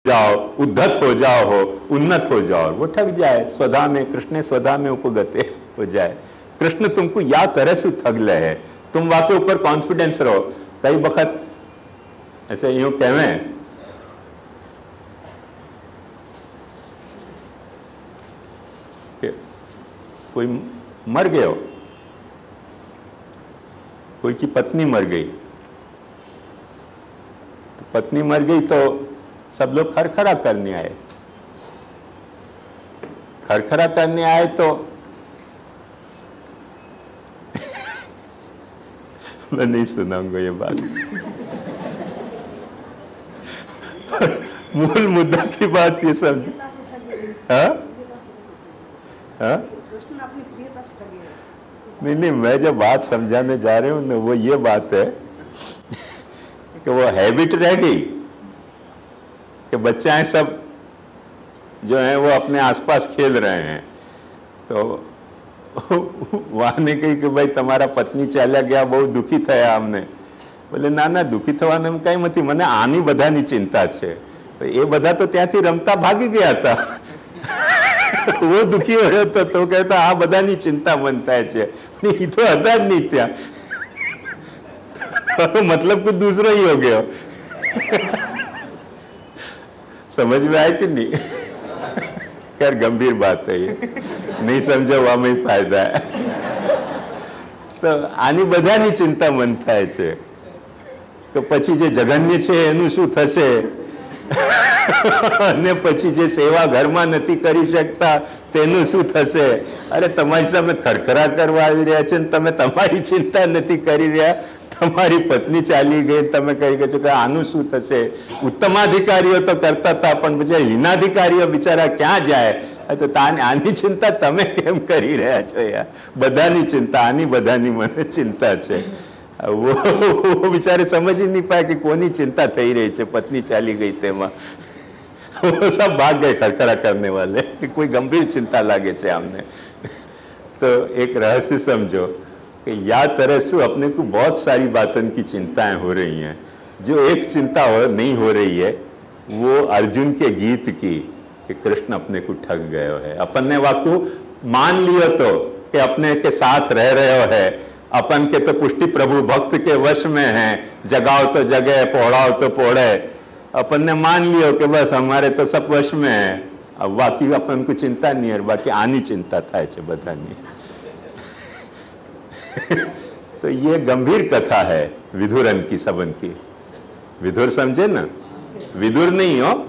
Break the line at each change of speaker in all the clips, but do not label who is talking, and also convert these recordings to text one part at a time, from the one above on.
जाओ, उद्धत हो जाओ, हो उन्नत हो जाओ, वो ठग जाए। स्वधा में कृष्ण स्वधा में उपगते हो जाए। कृष्ण तुमको या तरह से ठग ले है, तुम वाके ऊपर कॉन्फिडेंस रहो। कई वक्त ऐसे यूं कहें कि कोई मर गए हो, कोई की पत्नी मर गई, तो पत्नी मर गई तो सब लोग खरखरा करने आए। खरखरा करने आए तो मैं नहीं सुनाऊंगा ये बात। मूल मुद्दा की बात ये समझ। हाँ हाँ नहीं, मैं जब बात समझाने जा रही हूँ ना, वो ये बात है कि वो हैबिट रह गई कि बच्चे सब जो हैं वो अपने आसपास खेल रहे हैं, तो वहाँ ने कही कि भाई तुम्हारा पत्नी चला गया, बहुत दुखी થયા हमने। बोले ना ना, दुखी થવાનું કઈ નથી, મને આની બધાની चिंता છે। तो ये બધા तो ત્યાંથી રમતા ભાગી ગયા હતા। वो दुखी हो तो कहता આ બધાની चिंता मन થાય છે, એ તો હતા જ નહીં ત્યાં। तो मतलब कुछ दूसरा ही हो गया। समझ में आया कि नहीं? खैर गंभीर बात है ये, नहीं समझा वहाँ में फायदा है। तो आनी बधानी चिंता मन થાય છે કે પછી જે જગન્ય છે એનું શું થશે, અને પછી જે સેવા ઘરમાં નથી કરી શકતા તેનું શું થશે। અરે તમારી સામે ખરખરા કરવા આવી રહ્યા છે ને તમે તમારી ચિંતા નથી કરી રહ્યા, તમારી પત્ની ચાલી ગઈ, તમે કહી ગયો છો કે આનું શું થશે। ઉત્તમાધિકારીઓ તો કરતા હતા, પણ પછી હીનાધિકારીઓ બિચારા ક્યાં જાય? તો આની चिंता તમે કેમ કરી રહ્યા છો યાર? બધાની चिंता, આની બધાની મને चिंता છે। वो बेचारे समझ ही नहीं पाए कि कोनी चिंता થઈ રહી છે, पत्नी ચાલી ગઈ તેમાં। वो सब भाग गए खरखरा करने वाले कि कोई गंभीर चिंता लागे છે हमने। तो एक रहस्य समझो कि या तरह से अपने को बहुत सारी बातों की चिंताएं हो रही हैं। जो एक चिंता नहीं हो रही है वो अर्जुन के गीत की कि कृष्ण अपने को ठग गए है। अपन ने वाकू मान लियो तो कि अपने के साथ रह रहे हो है, अपन के तो पुष्टि प्रभु भक्त के वश में हैं, जगाओ तो जगे, पोड़ाओ तो पोड़े। अपन ने मान लियो कि बस हमारे तो सब वश में है। अब बाकी अपन को चिंता नहीं है, बाकी आनी चिंता था बधानी। तो ये गंभीर कथा है विधुरन की, सबन की। विधुर समझे ना, विदुर नहीं हो।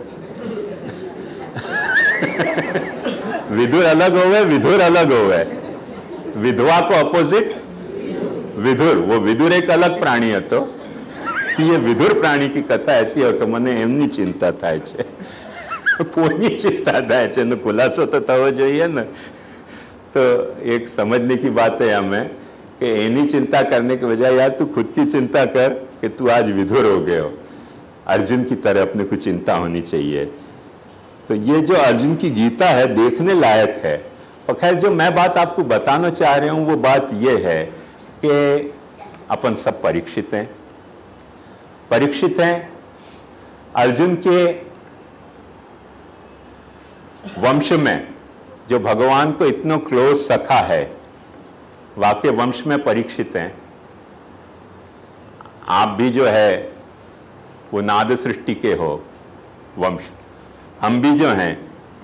विदुर अलग होवे, विधुर अलग होवे। विधवा को अपोजिट विधुर, वो विदुर एक अलग प्राणी હતો। ये विधुर प्राणी की कथा ऐसी हो कि મને એમની चिंता થાય છે, કોની चिंता થાય છે એનો ખુલાસો તો થવો જોઈએ ને। तो एक समझने की बात है हमें कि एनी चिंता करने के बजाय यार तू खुद की चिंता कर कि तू आज विधुर हो गए हो। अर्जुन की तरह अपने को चिंता होनी चाहिए। तो ये जो अर्जुन की गीता है देखने लायक है। और खैर जो मैं बात आपको बताना चाह रहा हूँ वो बात ये है कि अपन सब परीक्षित हैं, परीक्षित हैं। अर्जुन के वंश में जो भगवान को इतना क्लोज सखा है, वाकई वंश में परीक्षित हैं। आप भी जो है वो नाद सृष्टि के हो वंश, हम भी जो हैं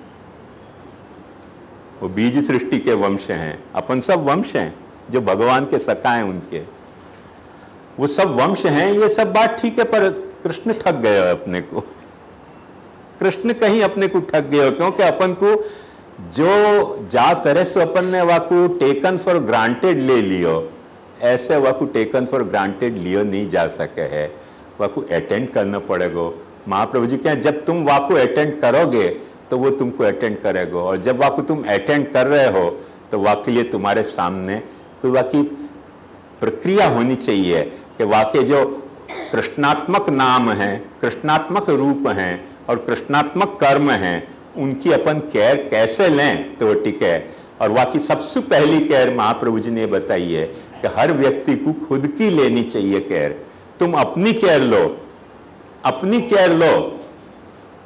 वो बीज सृष्टि के वंश हैं। अपन सब वंश हैं जो भगवान के सखा हैं, उनके वो सब वंश हैं। ये सब बात ठीक है, पर कृष्ण ठग गए हो अपने को। कृष्ण कहीं अपने को ठग गए हो, क्योंकि अपन को जो जा तरह से अपन ने वाकू टेकन फॉर ग्रांटेड ले लियो, ऐसे वाकू टेकन फॉर ग्रांटेड लियो नहीं जा सके है। वाकू अटेंड करना पड़ेगा। महाप्रभु जी कहें जब तुम वाकू अटेंड करोगे तो वो तुमको अटेंड करेगा, और जब वाकू तुम अटेंड कर रहे हो तो वाकई लिए तुम्हारे सामने कोई वाकई प्रक्रिया होनी चाहिए कि वाकई जो कृष्णात्मक नाम है, कृष्णात्मक रूप हैं और कृष्णात्मक कर्म हैं, उनकी अपन केयर कैसे लें तो वो टिके है। और वाकई सबसे पहली केयर महाप्रभु जी ने बताई है कि हर व्यक्ति को खुद की लेनी चाहिए केयर। तुम अपनी केयर लो, अपनी केयर लो।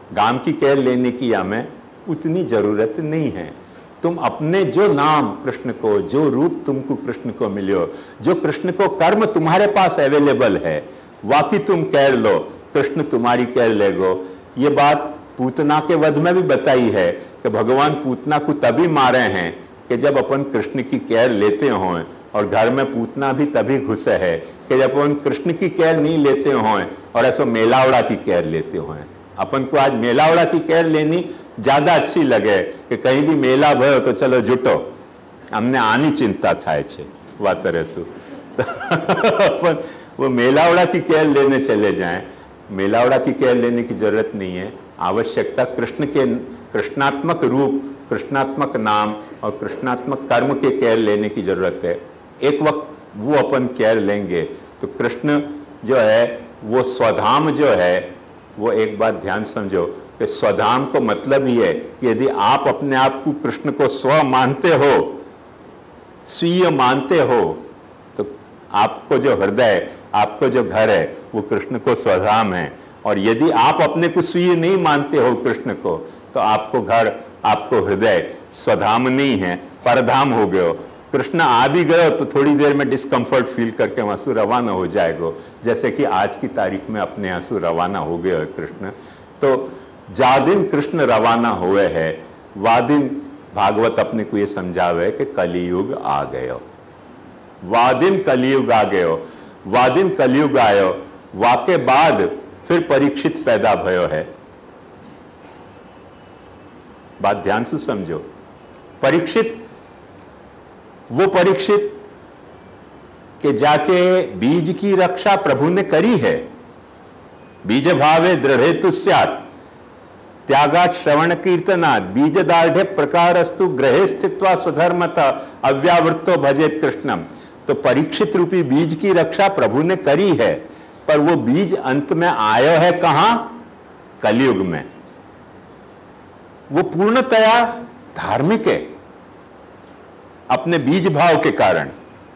गांव की केयर लेने की हमें उतनी जरूरत नहीं है। तुम अपने जो नाम कृष्ण को, जो रूप तुमको कृष्ण को मिलो, जो कृष्ण को कर्म तुम्हारे पास अवेलेबल है, वाकई तुम केयर लो, कृष्ण तुम्हारी केयर लेगो। ये बात पूतना के वध में भी बताई है कि भगवान पूतना को तभी मारे हैं कि जब अपन कृष्ण की केयर लेते हों, और घर में पूतना भी तभी घुसे है कि जब अपन कृष्ण की केयर नहीं लेते हों और ऐसा मेलावड़ा की केयर लेते हों। अपन को आज मेलावड़ा की केयर लेनी ज्यादा अच्छी लगे कि कहीं भी मेला भयो तो चलो जुटो, हमने आनी चिंता थाय छे વાત રહેશું। अपन वो मेलावड़ा की केयर लेने चले जाएं। मेलावड़ा की केयर लेने की जरूरत नहीं है। आवश्यकता कृष्ण के कृष्णात्मक रूप, कृष्णात्मक नाम और कृष्णात्मक कर्म के केयर लेने की जरूरत है। एक वक्त वो अपन केयर लेंगे तो कृष्ण जो है वो स्वधाम जो है, वो एक बात ध्यान समझो कि स्वधाम को मतलब ही है कि यदि आप अपने आप को कृष्ण को स्व मानते हो, स्वीय मानते हो, तो आपको जो हृदय, आपको जो घर है वो कृष्ण को स्वधाम है। और यदि आप अपने को स्वीय नहीं मानते हो कृष्ण को, तो आपको घर, आपको हृदय स्वधाम नहीं है, परधाम हो गए हो। कृष्ण आ भी गए तो थोड़ी देर में डिस्कम्फर्ट फील करके वहां से रवाना हो जाएगा, जैसे कि आज की तारीख में अपने यहाँ से रवाना हो गए हो कृष्ण। तो जा दिन कृष्ण रवाना हुए है, वा दिन भागवत अपने को ये समझावे कि कलियुग आ गयो, वा दिन कलियुग आ गयो, वा दिन कलियुग आयो, वा के बाद फिर परीक्षित पैदा भयो है। बात ध्यान से समझो। परीक्षित, वो परीक्षित कि जाके बीज की रक्षा प्रभु ने करी है। बीज भावे दृढ़ेतु स्यात् त्यागात् श्रवण कीर्तनात् बीज दाढ़े प्रकारस्तु ग्रहे स्थित्वा स्वधर्मतः अव्यावृत्तो भजेत कृष्णम। तो परीक्षित रूपी बीज की रक्षा प्रभु ने करी है, पर वो बीज अंत में आयो है कहां? कलयुग में। वो पूर्णतया धार्मिक है अपने बीज भाव के कारण।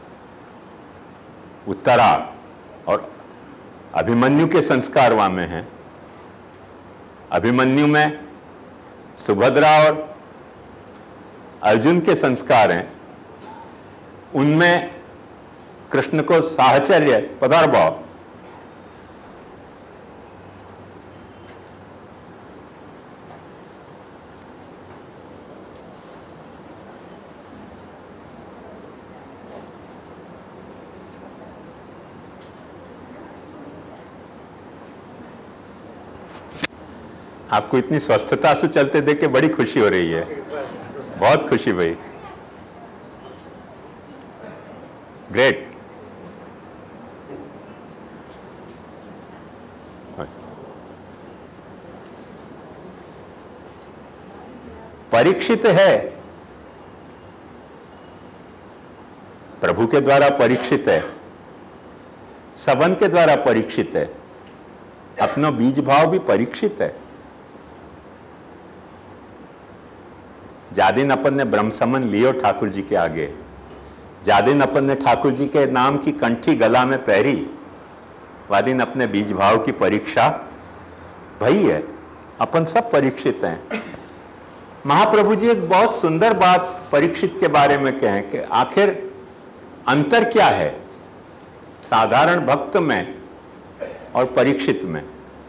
उत्तरा और अभिमन्यु के संस्कार वहां में है। अभिमन्यु में सुभद्रा और अर्जुन के संस्कार हैं, उनमें कृष्ण को साहचर्य पदार्भाव। आपको इतनी स्वस्थता से चलते देख के बड़ी खुशी हो रही है, बहुत खुशी भाई, ग्रेट। परीक्षित है, प्रभु के द्वारा परीक्षित है, सबन के द्वारा परीक्षित है, अपना बीज भाव भी परीक्षित है। जादिन अपन ने ब्रह्म समन लियो ठाकुर जी के आगे, जादिन अपन ने ठाकुर जी के नाम की कंठी गला में पहरी, वादिन अपने बीज भाव की परीक्षा भई है। अपन सब परीक्षित हैं। महाप्रभु जी एक बहुत सुंदर बात परीक्षित के बारे में कहें कि आखिर अंतर क्या है साधारण भक्त में और परीक्षित में।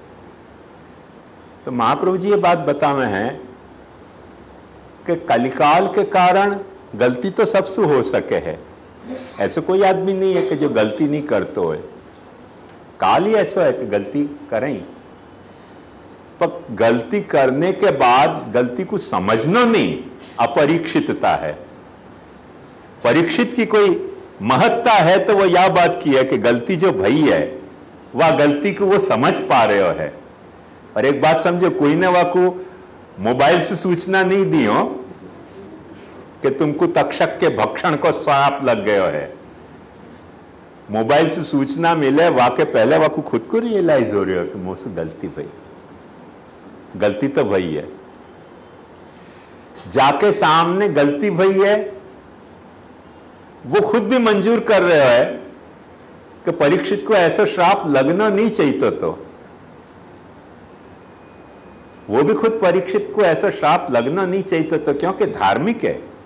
तो महाप्रभु जी ये बात बतावे हैं कि कलिकाल के कारण गलती तो सबसे हो सके है, ऐसे कोई आदमी नहीं है कि जो गलती नहीं करते हो। काल ही ऐसा है कि गलती करें, पर गलती करने के बाद गलती को समझना नहीं अपरीक्षितता है। परीक्षित की कोई महत्ता है तो वो यह बात की है कि गलती जो भई है वह गलती को वो समझ पा रहे हो है। और एक बात समझो, कोई ने वह को मोबाइल से सूचना नहीं दी हो कि तुमको तक्षक के भक्षण को सांप लग गयो है। मोबाइल से सूचना मिले वाके पहले वाकू खुद को रियलाइज हो रही हो कि मुझसे गलती भई, गलती तो भई है। जाके सामने गलती भई है वो खुद भी मंजूर कर रहे है कि परीक्षित को ऐसा श्राप लगना नहीं चाहिए। तो वो भी खुद परीक्षित को ऐसा श्राप लगना नहीं चाहिए तो क्योंकि धार्मिक है।